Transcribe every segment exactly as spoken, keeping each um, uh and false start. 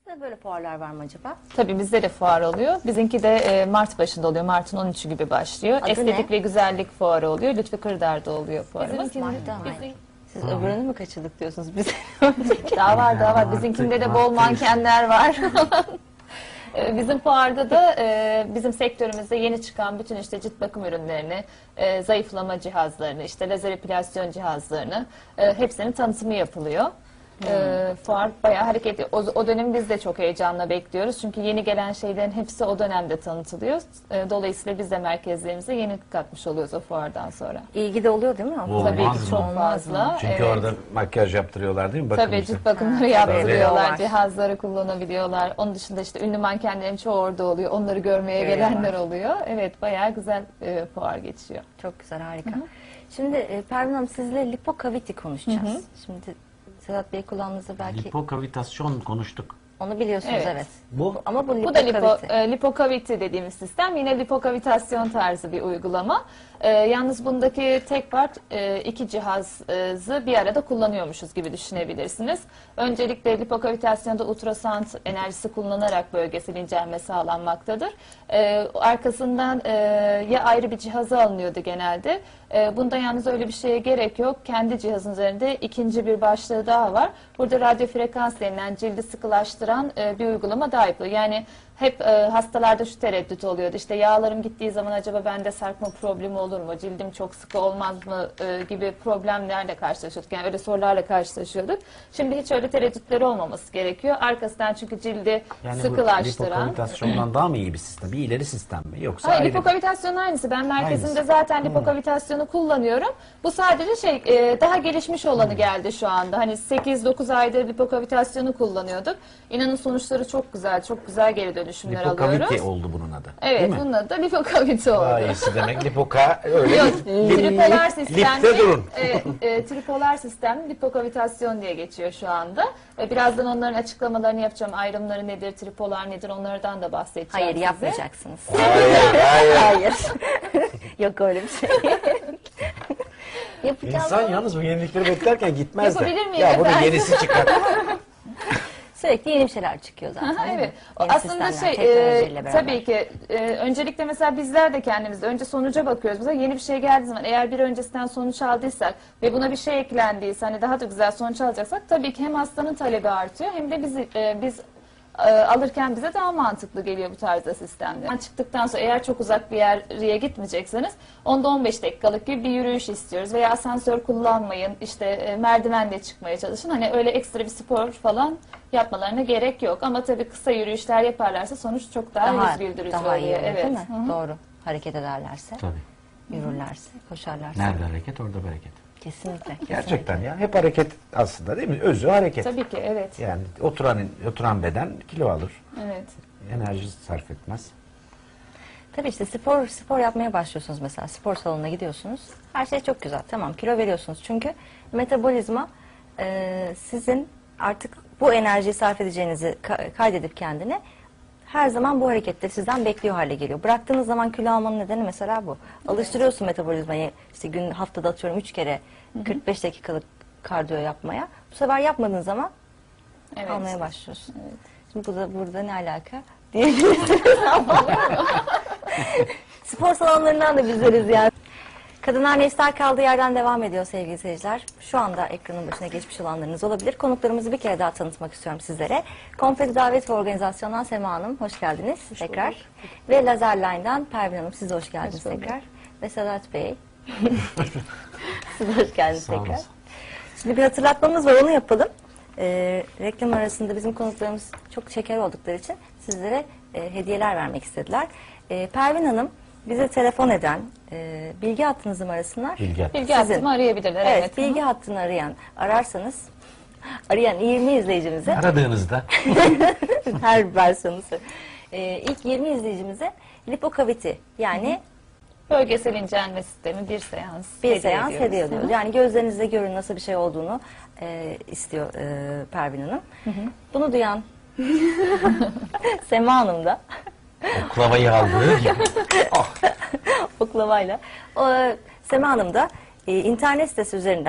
Sizde böyle fuarlar var mı acaba? Tabii bizde de fuar oluyor. Bizimki de e, Mart başında oluyor. Mart'ın on üçü gibi başlıyor. Adı Estetik ne? ve güzellik fuarı oluyor. Lütfü Kırdar'da oluyor fuarımız. Mart'ta mı? Bizim- Siz öbürünü mü kaçırdık diyorsunuz biz? Daha var daha var. Bizimkinde de bol mankenler var. E, Bizim fuarda da e, bizim sektörümüzde yeni çıkan bütün işte cilt bakım ürünlerini, e, zayıflama cihazlarını, işte lazer epilasyon cihazlarını e, hepsinin tanıtımı yapılıyor. E, fuar bayağı hareketli. O, o dönemi biz de çok heyecanla bekliyoruz. Çünkü yeni gelen şeylerin hepsi o dönemde tanıtılıyor. E, dolayısıyla biz de merkezlerimize yeni katmış oluyoruz o fuardan sonra. İlgi de oluyor değil mi? Olmaz Tabii ki mı? çok Olmaz fazla. Çünkü Evet. orada makyaj yaptırıyorlar değil mi? Tabii Bakımcı. cilt bakımları Ha, tabii. yaptırıyorlar, Var. cihazları kullanabiliyorlar. Onun dışında işte ünlü mankenlerin çoğu orada oluyor. Onları görmeye Görüyorlar. gelenler oluyor. Evet, bayağı güzel e, fuar geçiyor. Çok güzel, harika. Şimdi e, Pervin Hanım sizle lipokaviti konuşacağız. Şimdi Sedat Bey kulağınızda belki Lipokavitasyon konuştuk. onu biliyorsunuz, Evet. evet. Bu Ama bu Bu da lipo, lipokaviti. e, lipokaviti dediğimiz sistem. Yine lipokavitasyon tarzı bir uygulama. E, yalnız bundaki tek fark e, iki cihazı bir arada kullanıyormuşuz gibi düşünebilirsiniz. Öncelikle lipokavitasyonda ultrasound enerjisi kullanılarak bölgesel incelme sağlanmaktadır. E, arkasından e, ya ayrı bir cihaza alınıyordu genelde. E, bunda yalnız öyle bir şeye gerek yok. Kendi cihazın üzerinde ikinci bir başlığı daha var. Burada radyo frekans denilen cildi sıkılaştıran e, bir uygulama daha yapılıyor. Yani hep e, hastalarda şu tereddüt oluyordu. İşte yağlarım gittiği zaman acaba bende sarkma problemi olur mu? Cildim çok sıkı olmaz mı? E, gibi problemlerle karşılaşıyorduk. Yani öyle sorularla karşılaşıyorduk. Şimdi hiç öyle tereddütleri olmaması gerekiyor. Arkasından çünkü cildi yani bu sıkılaştıran. lipokavitasyondan daha mı iyi bir sistem? Bir ileri sistem mi? Yoksa Hayır, ayrı lipokavitasyon aynısı. Ben merkezimde Aynısı. zaten lipokavitasyonu kullanıyorum. Bu sadece şey e, daha gelişmiş olanı geldi şu anda. Hani sekiz dokuz aydır lipokavitasyonu kullanıyorduk. İnanın sonuçları çok güzel. Çok güzel geri dönüşümler lipokaviti alıyoruz. oldu bunun adı. Evet, Değil mi? bunun adı da lipokaviti oldu. Daha iyisi demek. Lipoka öyle. Yok, lip- tripolar sistemli, Lipte durun. e, e, tripolar sistemli lipokavitasyon diye geçiyor şu anda. E, birazdan onların açıklamalarını yapacağım. Ayrımları nedir, tripolar nedir, onlardan da bahsedeceğim Hayır, size. yapmayacaksınız. Hayır, hayır. Hayır. Yok öyle bir şey. Yapacağım. İnsan yalnız bu yenilikleri beklerken gitmez de. Yapabilir miyim Ya bunun efendim? yenisi çıkar. Sürekli yeni bir şeyler çıkıyor zaten. Aha, değil mi? evet. O Yeni aslında sistemler, şey e, teknolojiyle beraber. tabii ki e, öncelikle mesela bizler de kendimizde önce sonuca bakıyoruz. Mesela yeni bir şey geldiği zaman eğer bir öncesinden sonuç aldıysak ve buna bir şey eklendiyse hani daha da güzel sonuç alacaksak tabii ki hem hastanın talebi artıyor hem de biz e, biz e, alırken bize daha mantıklı geliyor bu tarzda sistemler. Yani çıktıktan sonra eğer çok uzak bir yere gitmeyecekseniz onda on beş dakikalık gibi bir yürüyüş istiyoruz veya asansör kullanmayın, işte e, merdivenle çıkmaya çalışın. Hani öyle ekstra bir spor falan yapmalarına gerek yok ama tabii kısa yürüyüşler yaparlarsa sonuç çok daha, daha, yüz güldürücü daha oluyor. iyi olur, Evet. değil mi? Hı hı. Doğru. Hareket ederlerse, Tabii. yürürlerse, koşarlarsa. Nerede hareket orada bereket. Kesinlikle. kesinlikle. Gerçekten ya. Hep hareket aslında değil mi? Özü hareket. Tabii ki evet. Yani oturan oturan beden kilo alır. Evet. Enerji sarf etmez. Tabii işte spor spor yapmaya başlıyorsunuz mesela. Spor salonuna gidiyorsunuz. Her şey çok güzel. Tamam, kilo veriyorsunuz. Çünkü metabolizma e, sizin artık bu enerjiyi sarf edeceğinizi ka- kaydedip kendine her zaman bu hareketleri sizden bekliyor hale geliyor. Bıraktığınız zaman kilo almanın nedeni mesela bu. Alıştırıyorsun metabolizmayı. İşte gün haftada atıyorum üç kere kırk beş dakikalık kardiyo yapmaya. Bu sefer yapmadığın zaman Evet. almaya başlıyorsun. Evet. Şimdi bu da burada ne alaka diyebilirsiniz. Spor salonlarından da bizleriz yani. Kadınlar Nesler kaldığı yerden devam ediyor sevgili seyirciler. Şu anda ekranın başına geçmiş olanlarınız olabilir. Konuklarımızı bir kere daha tanıtmak istiyorum sizlere. Komple Davet ve Organizasyon'dan Sema Hanım, hoş geldiniz tekrar. Ve Lazerline'dan Pervin Hanım, siz de hoş geldiniz Hoş bulduk. tekrar. Ve Sedat Bey, siz de hoş geldiniz Sağ tekrar. olasın. Şimdi bir hatırlatmamız var, onu yapalım. Ee, reklam arasında bizim konuklarımız çok şeker oldukları için sizlere e, hediyeler vermek istediler. E, Pervin Hanım bize telefon eden, e, bilgi hattınızı mı arasınlar? Bilgi hattı. Bilgi Sizin. hattımı arayabilirler. Evet, Evet. bilgi hattını arayan, ararsanız, arayan yirmi izleyicimize, Aradığınızda her versiyonu söyle- e, ilk yirmi izleyicimize lipokaviti yani Bölgesel incelme sistemi bir seans. bir seans ediyoruz. hediye ediyoruz. Yani gözlerinizde görün nasıl bir şey olduğunu e, istiyor e, Pervin Hanım. Bunu duyan Sema Hanım da oklavayı aldığı gibi. oklavayla. O, Sema Hanım da e, internet sitesi üzerinden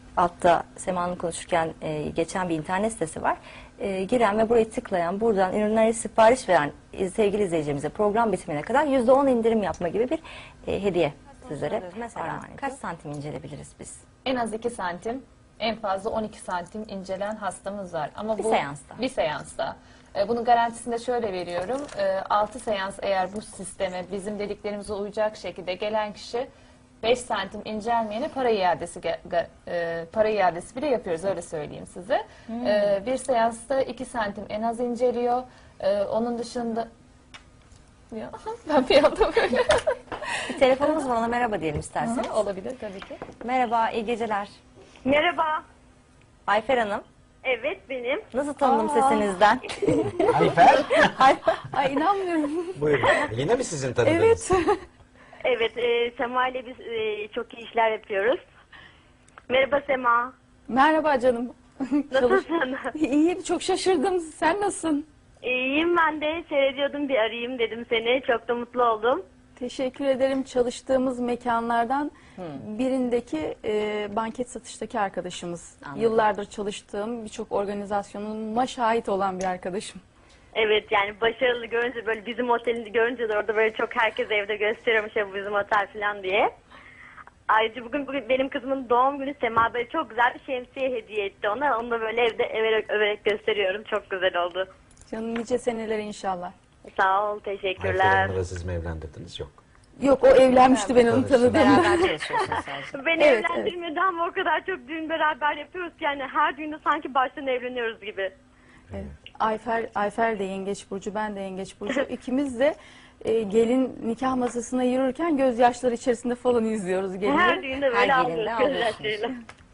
altta Sema'nın konuşurken e, geçen bir internet sitesi var. E, giren ve burayı tıklayan, buradan ürünleri sipariş veren e, sevgili izleyicimize program bitimine kadar yüzde on indirim yapma gibi bir e, hediye sizlere. Mesela kaç santim incelebiliriz biz? En az iki santim, en fazla on iki santim incelen hastamız var. Ama Bir bu seansta. Bir seansta. E, Bunun garantisini de şöyle veriyorum. altı seans eğer bu sisteme bizim dediklerimize uyacak şekilde gelen kişi beş santim incelmeyene para iadesi ge- ga- e, para iadesi bile yapıyoruz, öyle söyleyeyim size. E, bir seansta iki santim en az inceliyor. E, onun dışında ya, ben bir anda böyle Bir telefonumuz var, ona merhaba diyelim isterseniz. olabilir tabii ki. Merhaba, iyi geceler. Merhaba. Ayfer Hanım, Evet benim. nasıl tanıdım sesinizden? Ayfer. Ay inanmıyorum. Buyurun. Yine mi sizin tanıdığınız? Evet. Evet e, Sema ile biz e, çok iyi işler yapıyoruz. Merhaba Sema. Merhaba canım. Çalış- Nasılsın? İyiyim, çok şaşırdım. Sen nasılsın? İyiyim ben de seyrediyordum, bir arayayım dedim seni. Çok da mutlu oldum. Teşekkür ederim. Çalıştığımız mekanlardan birindeki e, banket satıştaki arkadaşımız. Anladım. Yıllardır çalıştığım birçok organizasyonuma şahit olan bir arkadaşım. Evet yani başarılı görünce böyle bizim otelini görünce de orada böyle çok herkes evde gösteriyormuş ya bu bizim otel falan diye. Ayrıca bugün, bugün benim kızımın doğum günü, Sema böyle çok güzel bir şemsiye hediye etti ona. Onu da böyle evde överek, överek gösteriyorum. Çok güzel oldu. Canım nice seneler inşallah. Sağ ol, Ayfer teşekkürler. Hanım'la siz mi evlendirdiniz? Yok. Yok, o evlenmişti, ben onu tanıdım. Beraber çalışıyorsunuz sadece. Beni Evet, evlendirmedi ama o kadar çok düğün beraber yapıyoruz ki yani her düğünde sanki baştan evleniyoruz gibi. Evet. Ayfer, Ayfer de Yengeç Burcu, ben de Yengeç Burcu. İkimiz de e, gelin nikah masasına yürürken gözyaşları içerisinde falan izliyoruz gelini. Her düğünde böyle Her gelinde ağlıyoruz ağlıyorsunuz. gözyaşlarıyla.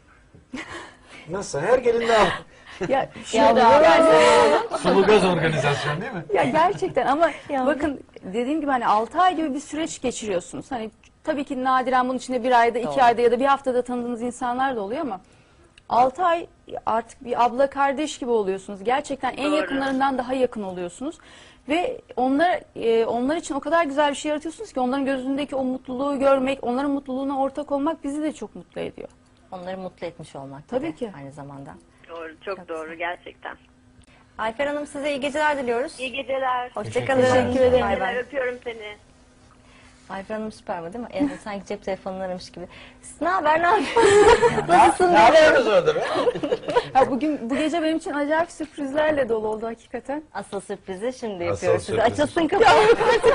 Nasıl? Her gelinde al. Ya, Ya da Sulu göz organizasyon değil mi? ya gerçekten ama bakın dediğim gibi hani altı ay gibi bir süreç geçiriyorsunuz. Hani tabii ki nadiren bunun içinde bir ayda, iki Doğru. ayda ya da bir haftada tanıdığınız insanlar da oluyor ama altı ay artık bir abla kardeş gibi oluyorsunuz. Gerçekten en Doğru. yakınlarından daha yakın oluyorsunuz. Ve onlar e, onlar için o kadar güzel bir şey yaratıyorsunuz ki onların gözündeki o mutluluğu görmek, onların mutluluğuna ortak olmak bizi de çok mutlu ediyor. onları mutlu etmiş olmak Tabii gibi ki. aynı zamanda. Doğru, çok doğru gerçekten. Ayfer Hanım, size iyi geceler diliyoruz. İyi geceler. Hoşçakalın. Teşekkür ederim. Bay bay. Öpüyorum seni. Ayfer Hanım süper mi değil mi? Yani sanki cep telefonunu aramış gibi. Siz ne haber, ne yapıyorsunuz? Nasılsın? Ne yapıyorsunuz orada be? Ya bugün bu gece benim için acayip sürprizlerle dolu oldu hakikaten. Asıl sürprizi şimdi Asıl yapıyoruz size. sürprizi. Açılsın kapağı.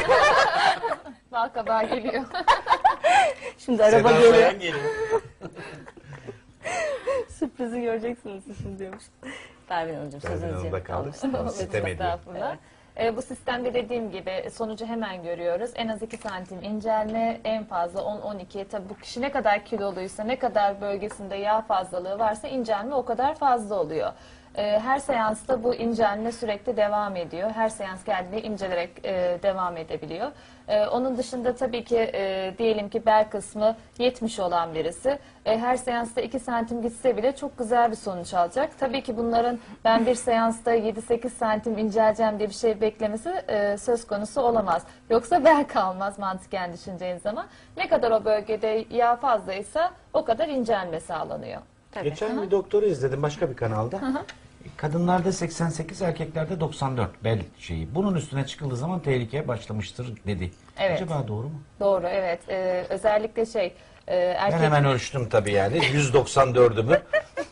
Bal kabağı geliyor. Şimdi araba Seda geliyor. Sayan geliyor. Sürprizi göreceksiniz siz şimdi diyormuş. Pervin Hanımcığım Pervin sözünüzü Hanım'da kaldık. almıştım. Sitem ediyor. Estağfurullah. E, bu sistemde dediğim gibi sonucu hemen görüyoruz. En az iki santim incelme, en fazla on on iki. Tabii bu kişi ne kadar kiloluysa, ne kadar bölgesinde yağ fazlalığı varsa incelme o kadar fazla oluyor. E, her seansta bu incelme sürekli devam ediyor. Her seans geldiğinde incelerek e, devam edebiliyor. E, onun dışında tabii ki e, diyelim ki bel kısmı yetmiş olan birisi e, her seansta iki santim gitse bile çok güzel bir sonuç alacak. Tabii ki bunların ben bir seansta yedi sekiz santim inceleceğim diye bir şey beklemesi e, söz konusu olamaz. Yoksa bel kalmaz mantıken düşüneceğiniz zaman. Ne kadar o bölgede yağ fazlaysa o kadar incelme sağlanıyor. Tabii. Geçen bir doktoru izledim başka bir kanalda. Kadınlarda seksen sekiz, erkeklerde doksan dört bel şeyi. Bunun üstüne çıkıldığı zaman tehlikeye başlamıştır dedi. Evet. Acaba doğru mu? Doğru, evet. E, özellikle şey e, erkek... Ben hemen ölçtüm tabii yani. yüz doksan dördümü.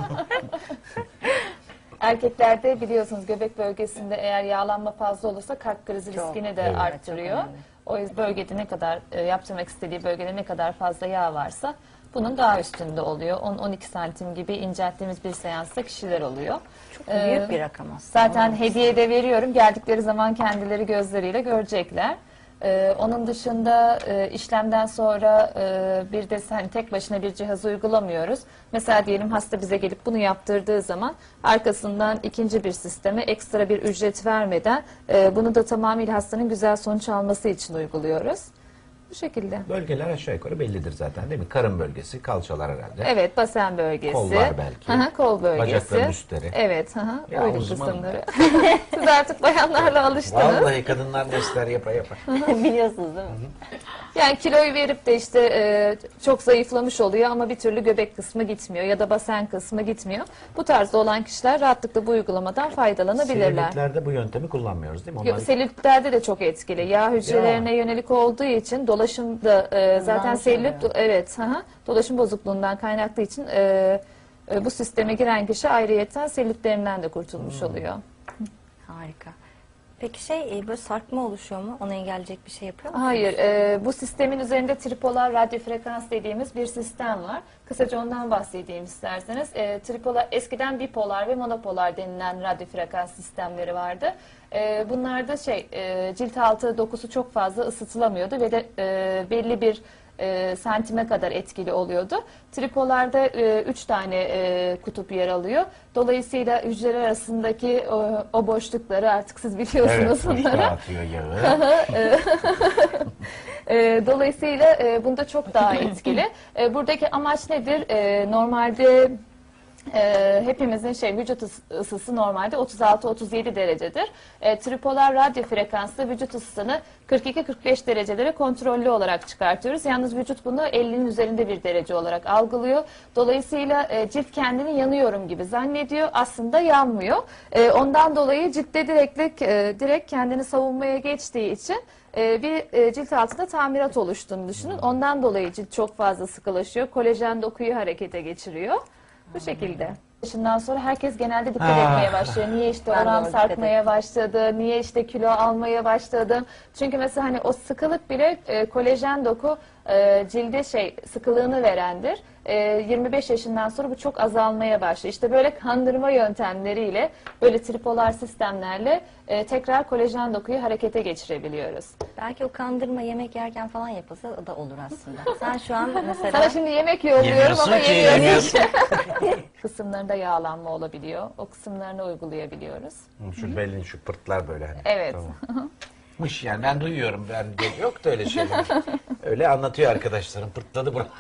Erkeklerde biliyorsunuz göbek bölgesinde eğer yağlanma fazla olursa kalp krizi Çok. riskini de Evet. arttırıyor. Çok önemli. O yüzden bölgede ne kadar e, yaptırmak istediği bölgede ne kadar fazla yağ varsa bunun daha üstünde oluyor. on on iki santim gibi incelttiğimiz bir seansta kişiler oluyor. Çok Ee, büyük bir rakam aslında. Zaten hediye de veriyorum. Geldikleri zaman kendileri gözleriyle görecekler. Ee, onun dışında e, işlemden sonra e, bir de hani tek başına bir cihaz uygulamıyoruz. Mesela diyelim hasta bize gelip bunu yaptırdığı zaman arkasından ikinci bir sisteme ekstra bir ücret vermeden e, bunu da tamamıyla hastanın güzel sonuç alması için uyguluyoruz. Bu şekilde. Bölgeler aşağı yukarı bellidir zaten değil mi? Karın bölgesi, kalçalar herhalde. Evet, basen bölgesi. Kollar belki. Hı hı, kol bölgesi. Bacakların üstleri. Evet, hı hı, Ya uyluk uzmanım. kısımları. Siz artık bayanlarla alıştınız. Vallahi kadınlar ne ister yapa yapa. Biliyorsunuz değil mi? Yani kiloyu verip de işte e, çok zayıflamış oluyor ama bir türlü göbek kısmı gitmiyor ya da basen kısmı gitmiyor. Bu tarzda olan kişiler rahatlıkla bu uygulamadan faydalanabilirler. Selülitlerde bu yöntemi kullanmıyoruz değil mi? Onlar... Yok, selülitlerde de çok etkili. Yağ hücrelerine Ya. yönelik olduğu için dolaşımda e, zaten Hızlanmış selülit oluyor. evet hı hı, dolaşım bozukluğundan kaynaklı için e, e, bu sisteme giren kişi ayrıyeten selülitlerinden de kurtulmuş oluyor. Harika. Peki şey e, böyle sarkma oluşuyor mu? Onu engelleyecek bir şey yapıyor musunuz? Hayır, e, bu sistemin üzerinde tripolar radyo frekans dediğimiz bir sistem var. Kısaca ondan bahsedeyim isterseniz. E, tripolar eskiden bipolar ve monopolar denilen radyo frekans sistemleri vardı. E, bunlarda şey e, cilt altı dokusu çok fazla ısıtılamıyordu ve de e, belli bir e, santime kadar etkili oluyordu. Tripolarda e, üç tane e, kutup yer alıyor. Dolayısıyla hücreler arasındaki o, o boşlukları artık siz biliyorsunuz Evet, bunları. dağıtıyor yağı. E, dolayısıyla e, bunda çok daha etkili. E, buradaki amaç nedir? E, normalde e, hepimizin şey vücut ıs- ısısı normalde otuz altı otuz yedi derecedir. E, tripolar radyo frekanslı vücut ısısını kırk iki kırk beş derecelere kontrollü olarak çıkartıyoruz. Yalnız vücut bunu ellinin üzerinde bir derece olarak algılıyor. Dolayısıyla e, cilt kendini yanıyorum gibi zannediyor. Aslında yanmıyor. E, ondan dolayı ciltte direkt, e, direkt kendini savunmaya geçtiği için e, bir e, cilt altında tamirat oluştuğunu düşünün. Ondan dolayı cilt çok fazla sıkılaşıyor. Kolajen dokuyu harekete geçiriyor. Bu şekilde. Yaşından sonra herkes genelde dikkat Ah. etmeye başlıyor. Niye işte Ben de oram öyle dikkat sarkmaya başladı, niye işte kilo almaya başladım. Çünkü mesela hani o sıkılık bile e, kolajen doku e, cilde şey sıkılığını verendir. E, yirmi beş yaşından sonra bu çok azalmaya başlıyor. İşte böyle kandırma yöntemleriyle, böyle tripolar sistemlerle e, tekrar kolajen dokuyu harekete geçirebiliyoruz. Belki o kandırma yemek yerken falan yapılsa o da olur aslında. Sen şu an mesela Sana şimdi yemek yolluyorum Yemiyorsun ama ki, yemiyorsun. Kısımlarında yağlanma olabiliyor. O kısımlarını uygulayabiliyoruz. Şu belin şu pırtlar böyle hani. Evet. Tamam. Mış yani ben duyuyorum. Ben de, yok da öyle şeyler. Öyle anlatıyor arkadaşlarım. Pırtladı buralar.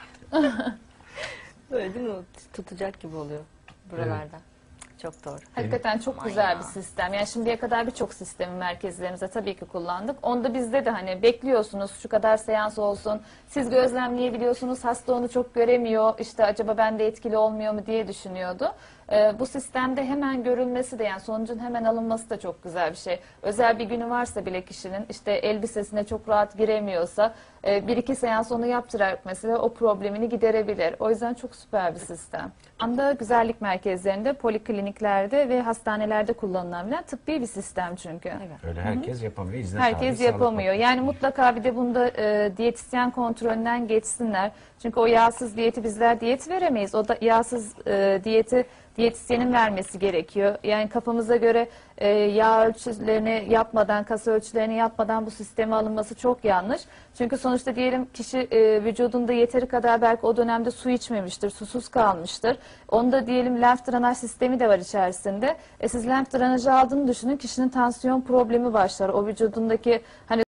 böyle değil mi? O tutacak gibi oluyor buralarda. Çok doğru. Hakikaten çok Aman güzel ya. bir sistem. Yani şimdiye kadar birçok sistemi merkezlerimize tabii ki kullandık. Onda bizde de hani bekliyorsunuz şu kadar seans olsun. Siz gözlemleyebiliyorsunuz. Hasta onu çok göremiyor. İşte acaba bende etkili olmuyor mu diye düşünüyordu. Ee, bu sistemde hemen görülmesi de yani sonucun hemen alınması da çok güzel bir şey. Özel bir günü varsa bile kişinin işte elbisesine çok rahat giremiyorsa e, bir iki seans onu yaptırarak mesela o problemini giderebilir. O yüzden çok süper bir sistem. Anda güzellik merkezlerinde, polikliniklerde ve hastanelerde kullanılabilen tıbbi bir sistem çünkü. Evet. Öyle herkes yapamıyor. İzne Herkes tabi, yapamıyor. sağlık Yani mutlaka bir de bunda e, diyetisyen kontrolünden geçsinler. Çünkü o yağsız diyeti bizler diyet veremeyiz. O da yağsız e, diyeti diyetisyenin vermesi gerekiyor. Yani kafamıza göre e, yağ ölçülerini yapmadan, kas ölçülerini yapmadan bu sisteme alınması çok yanlış. Çünkü sonuçta diyelim kişi e, vücudunda yeteri kadar belki o dönemde su içmemiştir, susuz kalmıştır. Onda diyelim lenf drenaj sistemi de var içerisinde. E, siz lenf drenajı aldığını düşünün, kişinin tansiyon problemi başlar. O vücudundaki hani